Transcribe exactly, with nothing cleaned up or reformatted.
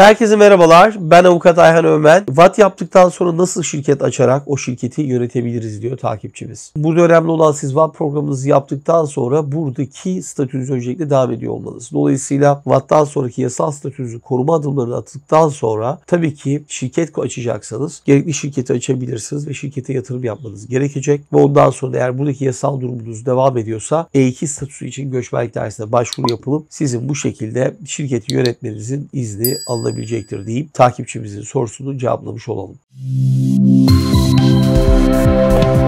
Herkese merhabalar. Ben Avukat Ayhan Ömen. V A T yaptıktan sonra nasıl şirket açarak o şirketi yönetebiliriz diyor takipçimiz. Burada önemli olan siz V A T programınızı yaptıktan sonra buradaki statünüz öncelikle devam ediyor olmanız. Dolayısıyla V A T'tan sonraki yasal statünüzü koruma adımlarını attıktan sonra tabii ki şirket açacaksanız gerekli şirketi açabilirsiniz ve şirkete yatırım yapmanız gerekecek. Ve ondan sonra eğer buradaki yasal durumunuz devam ediyorsa E iki statüsü için göçmenlik dairesine başvuru yapılıp sizin bu şekilde şirketi yönetmenizin izni alınabilecektir deyip takipçimizin sorusunu cevaplamış olalım.